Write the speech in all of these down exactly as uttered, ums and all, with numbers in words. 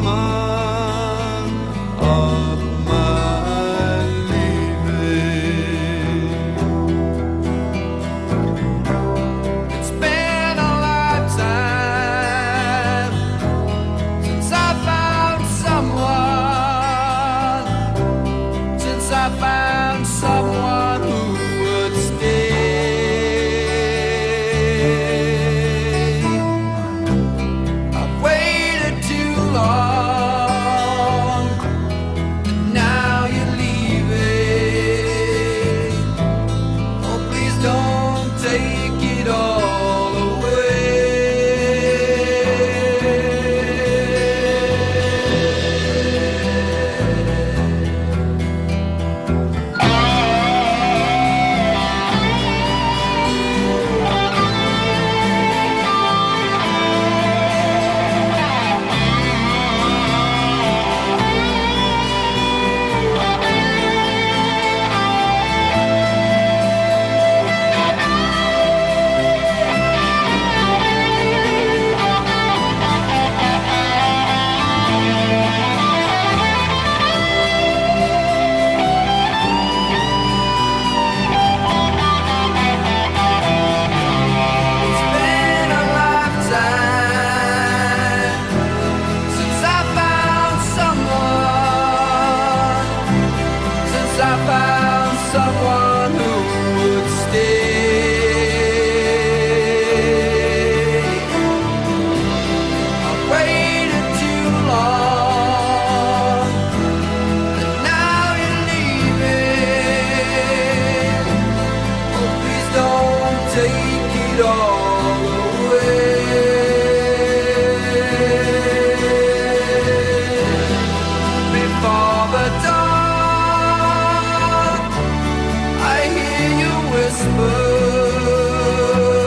of my leaving. It's been a lifetime since I found someone, since I found someone who would stay. I've waited too long, and now you're leaving. Oh, please don't take it all away. It's been a lifetime since I found someone, since I found someone who would stay. I've waited too long, and now you're leaving. Oh, please don't take it all away. Before the dawn, I hear you whisper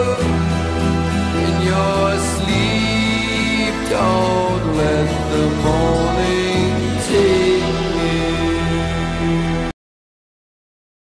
in your sleep. Don't let the morning